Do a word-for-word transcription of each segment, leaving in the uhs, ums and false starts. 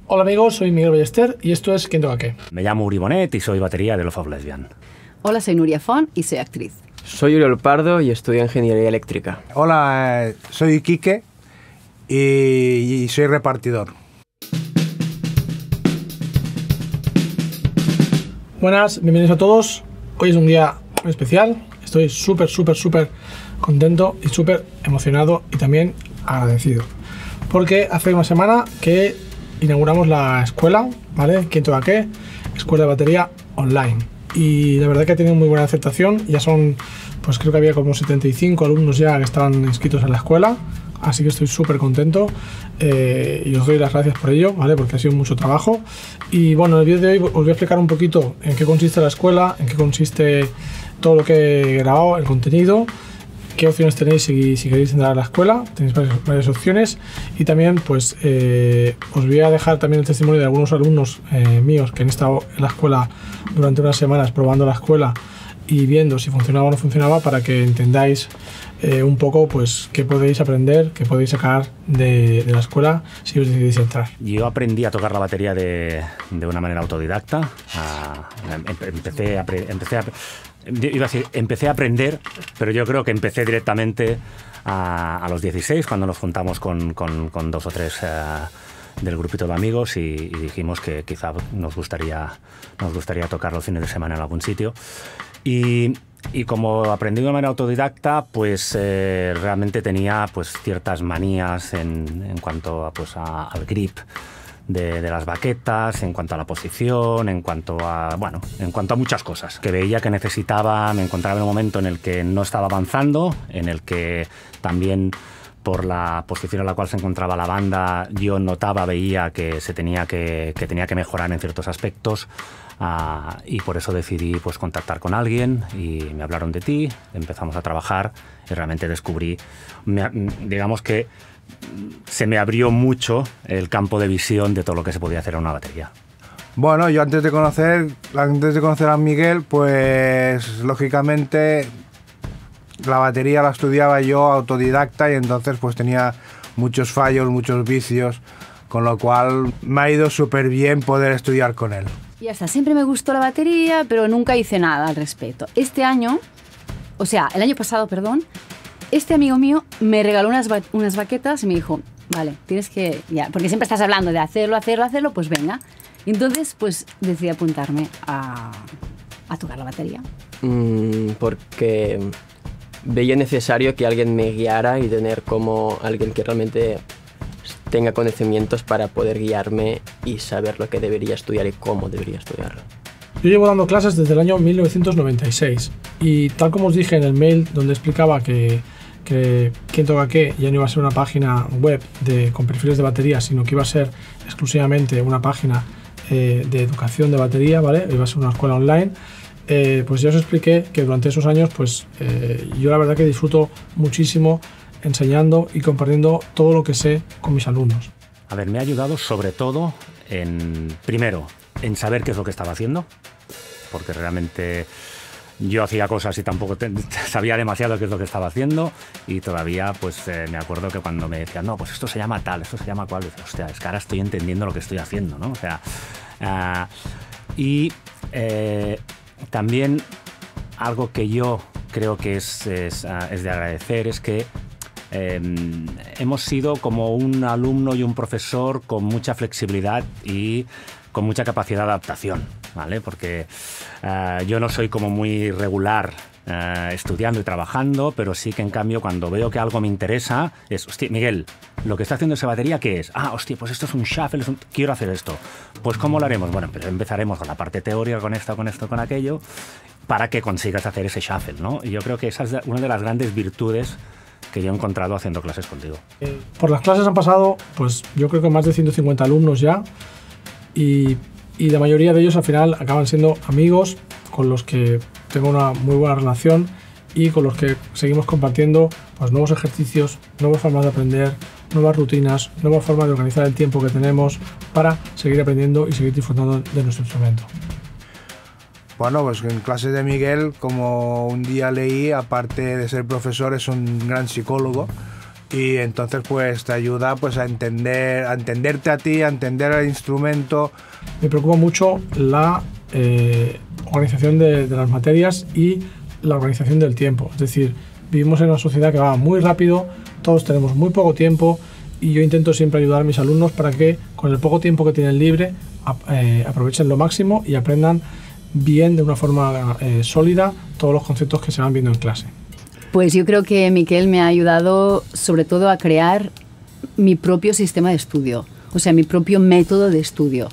Hola amigos, soy Miguel Ballester y esto es ¿Quién toca qué? Me llamo Uri Bonet y soy batería de Love of Lesbian. Hola, soy Nuria Font y soy actriz. Soy Uriel Pardo y estudio Ingeniería Eléctrica. Hola, eh, soy Quique y, y soy repartidor. Buenas, bienvenidos a todos. Hoy es un día muy especial. Estoy súper, súper, súper contento y súper emocionado y también agradecido. Porque hace una semana que inauguramos la escuela, ¿vale? ¿Quién toca qué? Escuela de batería online. Y la verdad que ha tenido muy buena aceptación. Ya son, pues creo que había como setenta y cinco alumnos ya que estaban inscritos en la escuela. Así que estoy súper contento eh, y os doy las gracias por ello, ¿vale? Porque ha sido mucho trabajo. Y bueno, en el vídeo de hoy os voy a explicar un poquito en qué consiste la escuela, en qué consiste todo lo que he grabado, el contenido, qué opciones tenéis si, si queréis entrar a la escuela. Tenéis varias, varias opciones y también pues eh, os voy a dejar también el testimonio de algunos alumnos eh, míos que han estado en la escuela durante unas semanas probando la escuela y viendo si funcionaba o no funcionaba, para que entendáis eh, un poco pues qué podéis aprender, qué podéis sacar de, de la escuela si os decidís entrar. Yo aprendí a tocar la batería de, de una manera autodidacta. A, empecé a, empecé a Iba a decir, empecé a aprender, pero yo creo que empecé directamente a, a los dieciséis, cuando nos juntamos con, con, con dos o tres uh, del grupito de amigos y, y dijimos que quizá nos gustaría, nos gustaría tocar los fines de semana en algún sitio. Y, y como aprendí de manera autodidacta, pues eh, realmente tenía pues, ciertas manías en, en cuanto a, pues, a, al grip De, de las baquetas, en cuanto a la posición, en cuanto a, bueno, en cuanto a muchas cosas. Que veía que necesitaba, me encontraba en un momento en el que no estaba avanzando, en el que también por la posición en la cual se encontraba la banda, yo notaba, veía que se tenía que, que tenía que mejorar en ciertos aspectos. Uh, y por eso decidí pues, contactar con alguien y me hablaron de ti, empezamos a trabajar y realmente descubrí, me, digamos que se me abrió mucho el campo de visión de todo lo que se podía hacer en una batería. Bueno, yo antes de conocer, antes de conocer a Miguel, pues lógicamente la batería la estudiaba yo autodidacta y entonces pues tenía muchos fallos, muchos vicios, con lo cual me ha ido súper bien poder estudiar con él. Ya está, siempre me gustó la batería, pero nunca hice nada al respecto. Este año, o sea, el año pasado, perdón, este amigo mío me regaló unas, ba unas baquetas y me dijo, vale, tienes que, ya, porque siempre estás hablando de hacerlo, hacerlo, hacerlo, pues venga. Y entonces, pues decidí apuntarme a, a tocar la batería. Mm, porque veía necesario que alguien me guiara y tener como alguien que realmente tenga conocimientos para poder guiarme y saber lo que debería estudiar y cómo debería estudiarlo. Yo llevo dando clases desde el año mil novecientos noventa y seis y tal como os dije en el mail donde explicaba que, que Quién toca qué ya no iba a ser una página web de, con perfiles de batería, sino que iba a ser exclusivamente una página eh, de educación de batería, ¿vale? Iba a ser una escuela online. Eh, pues ya os expliqué que durante esos años pues eh, yo la verdad que disfruto muchísimo enseñando y compartiendo todo lo que sé con mis alumnos. A ver, me ha ayudado sobre todo en, primero, en saber qué es lo que estaba haciendo, porque realmente yo hacía cosas y tampoco te, sabía demasiado qué es lo que estaba haciendo, y todavía pues eh, me acuerdo que cuando me decían, no, pues esto se llama tal, esto se llama cual, decía, hostia, es que ahora estoy entendiendo lo que estoy haciendo, ¿no? O sea, uh, y eh, también algo que yo creo que es, es, uh, es de agradecer es que Eh, hemos sido como un alumno y un profesor con mucha flexibilidad y con mucha capacidad de adaptación, ¿vale? Porque uh, yo no soy como muy regular uh, estudiando y trabajando, pero sí que en cambio cuando veo que algo me interesa es, hostia, Miguel, lo que está haciendo esa batería, ¿qué es? Ah, hostia, pues esto es un shuffle, es un... quiero hacer esto. Pues ¿cómo lo haremos? Bueno, pues empezaremos con la parte teórica, con esto, con esto, con aquello, para que consigas hacer ese shuffle, ¿no? Y yo creo que esa es una de las grandes virtudes que yo he encontrado haciendo clases contigo. Eh, por las clases han pasado, pues yo creo que más de ciento cincuenta alumnos ya, y, y la mayoría de ellos al final acaban siendo amigos con los que tengo una muy buena relación y con los que seguimos compartiendo pues, nuevos ejercicios, nuevas formas de aprender, nuevas rutinas, nuevas formas de organizar el tiempo que tenemos para seguir aprendiendo y seguir disfrutando de nuestro instrumento. Bueno, pues en clases de Miguel, como un día leí, aparte de ser profesor, es un gran psicólogo y entonces pues te ayuda pues a entender, a entenderte a ti, a entender el instrumento. Me preocupa mucho la eh, organización de, de las materias y la organización del tiempo. Es decir, vivimos en una sociedad que va muy rápido, todos tenemos muy poco tiempo y yo intento siempre ayudar a mis alumnos para que con el poco tiempo que tienen libre eh, aprovechen lo máximo y aprendan bien de una forma eh, sólida todos los conceptos que se van viendo en clase. Pues yo creo que Miquel me ha ayudado sobre todo a crear mi propio sistema de estudio, o sea, mi propio método de estudio.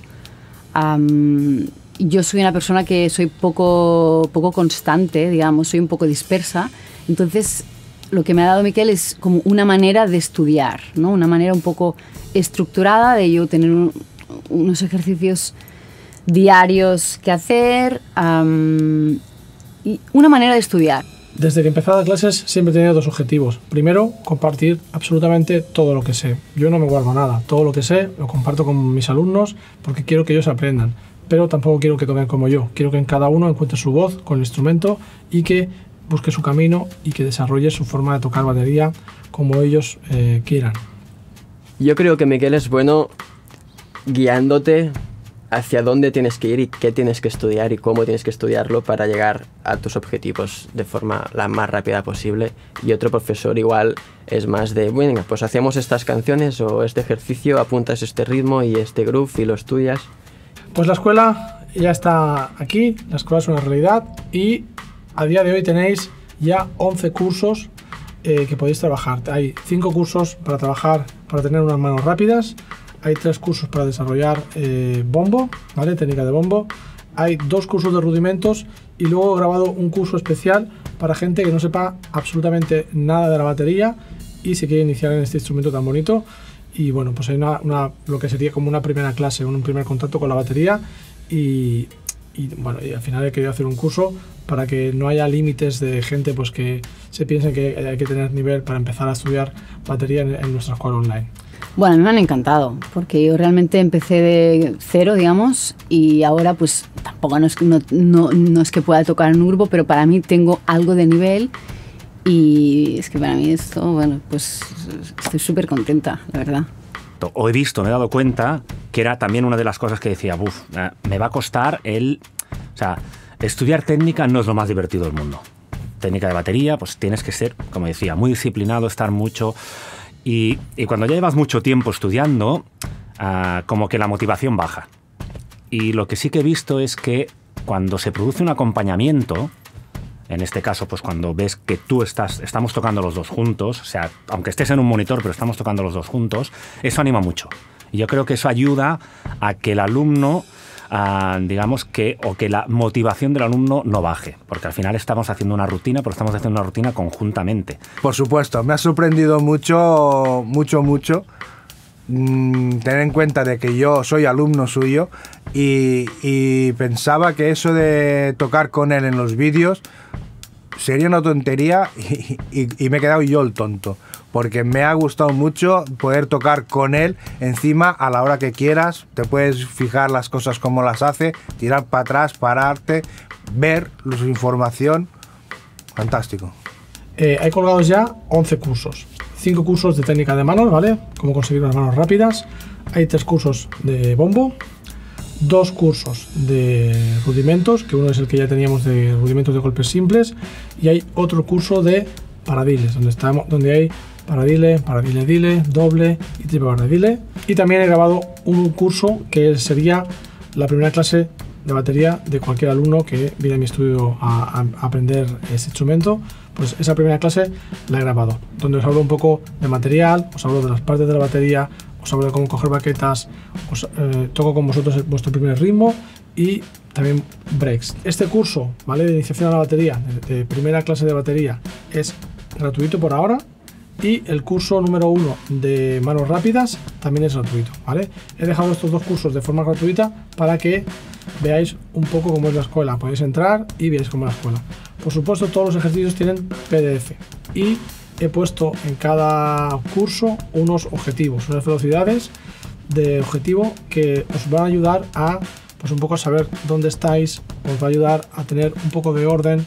Um, yo soy una persona que soy poco, poco constante, digamos, soy un poco dispersa, entonces lo que me ha dado Miquel es como una manera de estudiar, ¿no? Una manera un poco estructurada de yo tener un, unos ejercicios diarios que hacer um, y una manera de estudiar. Desde que empecé a dar clases siempre he tenido dos objetivos. Primero, compartir absolutamente todo lo que sé. Yo no me guardo nada. Todo lo que sé lo comparto con mis alumnos porque quiero que ellos aprendan. Pero tampoco quiero que toquen como yo. Quiero que en cada uno encuentre su voz con el instrumento y que busque su camino y que desarrolle su forma de tocar batería como ellos eh, quieran. Yo creo que Miquel es bueno guiándote hacia dónde tienes que ir y qué tienes que estudiar y cómo tienes que estudiarlo para llegar a tus objetivos de forma la más rápida posible. Y otro profesor igual es más de, bueno, pues hacemos estas canciones o este ejercicio, apuntas este ritmo y este groove y lo estudias. Pues la escuela ya está aquí, la escuela es una realidad y a día de hoy tenéis ya once cursos eh, que podéis trabajar. Hay cinco cursos para trabajar, para tener unas manos rápidas. Hay tres cursos para desarrollar eh, bombo, ¿vale? Técnica de bombo. Hay dos cursos de rudimentos y luego he grabado un curso especial para gente que no sepa absolutamente nada de la batería y se quiere iniciar en este instrumento tan bonito. Y bueno, pues hay una, una, lo que sería como una primera clase, un primer contacto con la batería y, y bueno, y al final he querido hacer un curso para que no haya límites de gente pues que se piense que hay que tener nivel para empezar a estudiar batería en, en nuestra escuela online. Bueno, a mí me han encantado, porque yo realmente empecé de cero, digamos, y ahora pues tampoco no es, no, no, no es que pueda tocar en un grupo, pero para mí tengo algo de nivel y es que para mí esto, bueno, pues estoy súper contenta, la verdad. O he visto, me he dado cuenta que era también una de las cosas que decía, buf, me va a costar el... O sea, estudiar técnica no es lo más divertido del mundo. Técnica de batería, pues tienes que ser, como decía, muy disciplinado, estar mucho... Y, y cuando ya llevas mucho tiempo estudiando, uh, como que la motivación baja. Y lo que sí que he visto es que cuando se produce un acompañamiento, en este caso, pues cuando ves que tú estás, estamos tocando los dos juntos, o sea, aunque estés en un monitor, pero estamos tocando los dos juntos, eso anima mucho. Y yo creo que eso ayuda a que el alumno, uh, digamos que, o que la motivación del alumno no baje, porque al final estamos haciendo una rutina, pero estamos haciendo una rutina conjuntamente. Por supuesto, me ha sorprendido mucho, mucho, mucho mmm, tener en cuenta de que yo soy alumno suyo y, y pensaba que eso de tocar con él en los vídeos sería una tontería y, y, y me he quedado yo el tonto. Porque me ha gustado mucho poder tocar con él encima a la hora que quieras. Te puedes fijar las cosas como las hace, tirar para atrás, pararte, ver su información. Fantástico. Eh, hay colgados ya once cursos. cinco cursos de técnica de manos, ¿vale? Cómo conseguir unas manos rápidas. Hay tres cursos de bombo. Dos cursos de rudimentos, que uno es el que ya teníamos de rudimentos de golpes simples. Y hay otro curso de paradiles, donde, estamos, donde hay paradile, paradile dile, doble y triple paradile. Y también he grabado un curso que sería la primera clase de batería de cualquier alumno que viene a mi estudio a, a aprender este instrumento. Pues esa primera clase la he grabado, donde os hablo un poco de material, os hablo de las partes de la batería, os hablo de cómo coger baquetas, os eh, toco con vosotros vuestro primer ritmo y también breaks. Este curso, ¿vale?, de iniciación a la batería, de, de primera clase de batería, es gratuito por ahora. Y el curso número uno de manos rápidas también es gratuito, ¿vale? He dejado estos dos cursos de forma gratuita para que veáis un poco cómo es la escuela. Podéis entrar y veáis cómo es la escuela. Por supuesto, todos los ejercicios tienen P D F y he puesto en cada curso unos objetivos, unas velocidades de objetivo que os van a ayudar a, pues un poco a saber dónde estáis, os va a ayudar a tener un poco de orden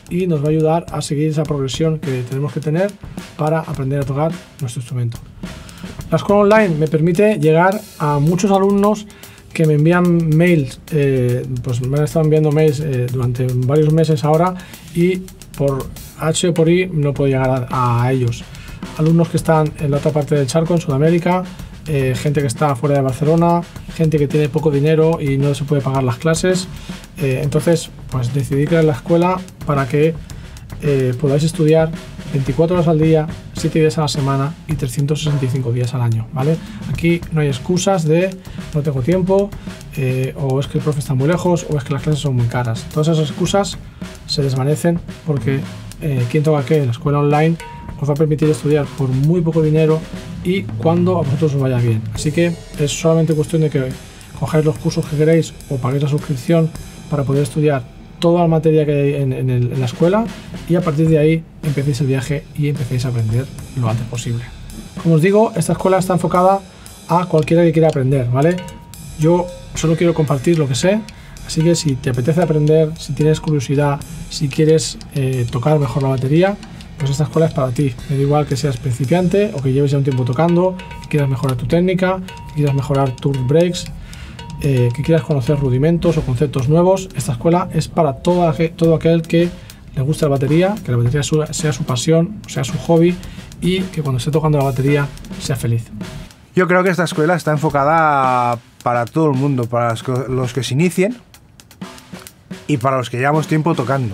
y nos va a ayudar a seguir esa progresión que tenemos que tener para aprender a tocar nuestro instrumento. La escuela online me permite llegar a muchos alumnos que me envían mails, eh, pues me han estado enviando mails eh, durante varios meses ahora y por H o por I no puedo llegar a, a ellos. Alumnos que están en la otra parte del charco, en Sudamérica, eh, gente que está fuera de Barcelona, gente que tiene poco dinero y no se puede pagar las clases. Eh, entonces, pues decidí crear la escuela para que eh, podáis estudiar veinticuatro horas al día, siete días a la semana y trescientos sesenta y cinco días al año, ¿vale? Aquí no hay excusas de no tengo tiempo, eh, o es que el profe está muy lejos, o es que las clases son muy caras. Todas esas excusas se desvanecen porque eh, Quien Toca Qué, la escuela online, os va a permitir estudiar por muy poco dinero y cuando a vosotros os vaya bien. Así que es solamente cuestión de que cogáis los cursos que queréis o paguéis la suscripción para poder estudiar toda la materia que hay en, en, el, en la escuela y a partir de ahí empecéis el viaje y empecéis a aprender lo antes posible. Como os digo, esta escuela está enfocada a cualquiera que quiera aprender, ¿vale? Yo solo quiero compartir lo que sé, así que si te apetece aprender, si tienes curiosidad, si quieres eh, tocar mejor la batería, pues esta escuela es para ti. Me da igual que seas principiante o que lleves ya un tiempo tocando, que quieras mejorar tu técnica, que quieras mejorar tus breaks, eh, que quieras conocer rudimentos o conceptos nuevos. Esta escuela es para todo, todo aquel que le gusta la batería, que la batería sea su pasión, sea su hobby y que cuando esté tocando la batería sea feliz. Yo creo que esta escuela está enfocada para todo el mundo, para los que, los que se inicien y para los que llevamos tiempo tocando.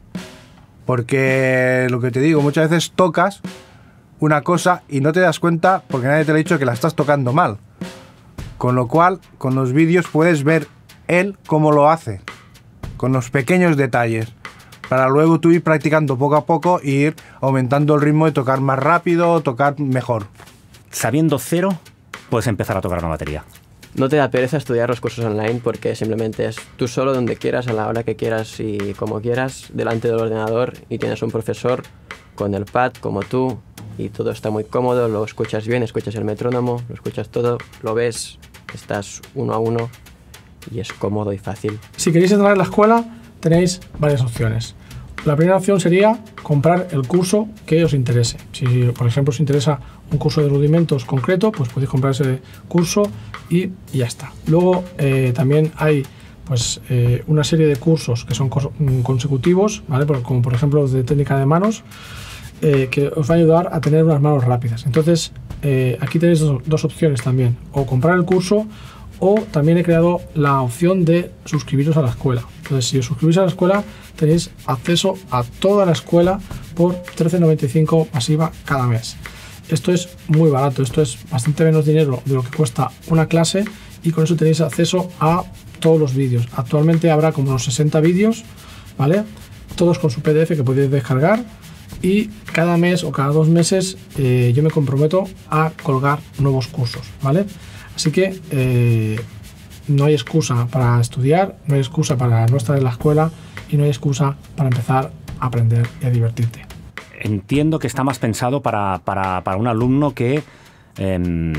Porque lo que te digo, muchas veces tocas una cosa y no te das cuenta porque nadie te ha dicho que la estás tocando mal. Con lo cual, con los vídeos puedes ver él cómo lo hace, con los pequeños detalles, para luego tú ir practicando poco a poco e ir aumentando el ritmo de tocar más rápido, tocar mejor. Sabiendo cero, puedes empezar a tocar una batería. No te da pereza estudiar los cursos online porque simplemente es tú solo donde quieras, a la hora que quieras y como quieras, delante del ordenador y tienes un profesor con el pad como tú y todo está muy cómodo, lo escuchas bien, escuchas el metrónomo, lo escuchas todo, lo ves, estás uno a uno y es cómodo y fácil. Si queréis entrar en la escuela tenéis varias opciones. La primera opción sería comprar el curso que os interese. Si, por ejemplo, os interesa un curso de rudimentos concreto, pues podéis comprar ese curso y ya está. Luego eh, también hay pues, eh, una serie de cursos que son consecutivos, ¿vale? Como por ejemplo los de técnica de manos, eh, que os va a ayudar a tener unas manos rápidas. Entonces, eh, aquí tenéis dos, dos opciones también. O comprar el curso o también he creado la opción de suscribiros a la escuela. Entonces, si os suscribís a la escuela, tenéis acceso a toda la escuela por trece noventa y cinco masiva cada mes. Esto es muy barato, esto es bastante menos dinero de lo que cuesta una clase y con eso tenéis acceso a todos los vídeos. Actualmente habrá como unos sesenta vídeos, ¿vale? Todos con su P D F que podéis descargar y cada mes o cada dos meses eh, yo me comprometo a colgar nuevos cursos, ¿vale? Así que eh, no hay excusa para estudiar, no hay excusa para no estar en la escuela y no hay excusa para empezar a aprender y a divertirte. Entiendo que está más pensado para, para, para un alumno que, eh,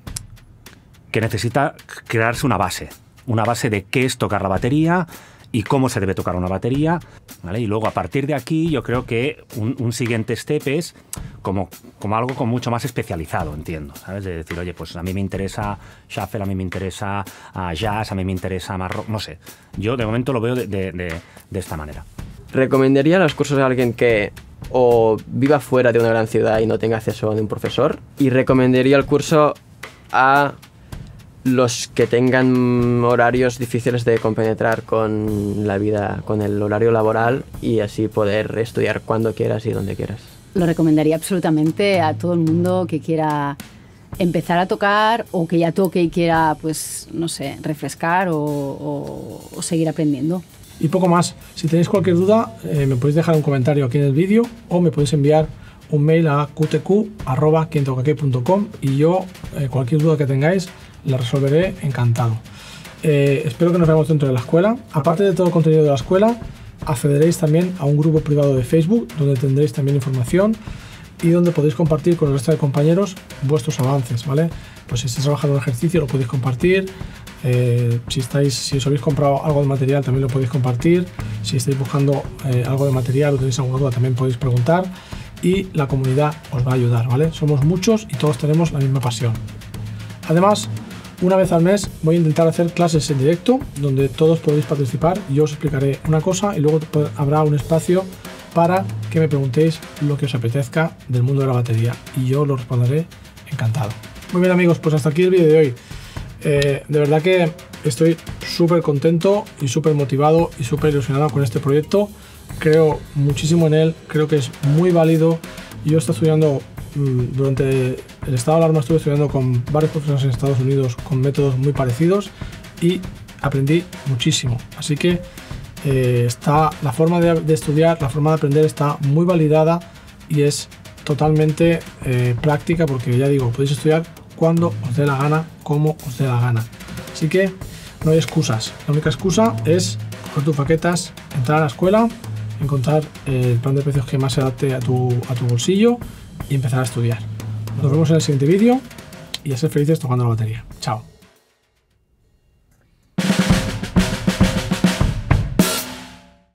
que necesita crearse una base. Una base de qué es tocar la batería y cómo se debe tocar una batería, ¿vale? Y luego a partir de aquí yo creo que un, un siguiente step es como, como algo con mucho más especializado, entiendo, ¿sabes? De decir, oye, pues a mí me interesa shuffle, a mí me interesa uh, jazz, a mí me interesa más rock, no sé. Yo de momento lo veo de, de, de, de esta manera. ¿Recomendaría los cursos a alguien que o viva fuera de una gran ciudad y no tenga acceso a un profesor? Y recomendaría el curso a los que tengan horarios difíciles de compenetrar con la vida, con el horario laboral y así poder estudiar cuando quieras y donde quieras. Lo recomendaría absolutamente a todo el mundo que quiera empezar a tocar o que ya toque y quiera, pues, no sé, refrescar o, o, o seguir aprendiendo. Y poco más. Si tenéis cualquier duda, eh, me podéis dejar un comentario aquí en el vídeo o me podéis enviar un mail a q t q arroba quien toca qué punto com y yo, eh, cualquier duda que tengáis, la resolveré encantado. Eh, espero que nos veamos dentro de la escuela. Aparte de todo el contenido de la escuela, accederéis también a un grupo privado de Facebook donde tendréis también información y donde podéis compartir con el resto de compañeros vuestros avances, ¿vale? Pues si estáis trabajando en un ejercicio lo podéis compartir, Eh, si, estáis, si os habéis comprado algo de material también lo podéis compartir. Si estáis buscando eh, algo de material o tenéis alguna duda también podéis preguntar. Y la comunidad os va a ayudar, ¿vale? Somos muchos y todos tenemos la misma pasión. Además, una vez al mes voy a intentar hacer clases en directo donde todos podéis participar. Yo os explicaré una cosa y luego habrá un espacio para que me preguntéis lo que os apetezca del mundo de la batería y yo lo responderé encantado. Muy bien amigos, pues hasta aquí el vídeo de hoy. Eh, de verdad que estoy súper contento y súper motivado y súper ilusionado con este proyecto. Creo muchísimo en él, creo que es muy válido. Yo estoy estudiando mmm, durante el estado de alarma, estuve estudiando con varios profesores en Estados Unidos con métodos muy parecidos y aprendí muchísimo. Así que eh, está la forma de, de estudiar, la forma de aprender está muy validada y es totalmente eh, práctica, porque ya digo, podéis estudiar cuando os dé la gana, como os dé la gana. Así que no hay excusas. La única excusa es coger tus baquetas, entrar a la escuela, encontrar el plan de precios que más se adapte a tu, a tu bolsillo y empezar a estudiar. Nos vemos en el siguiente vídeo y a ser felices tocando la batería. Chao.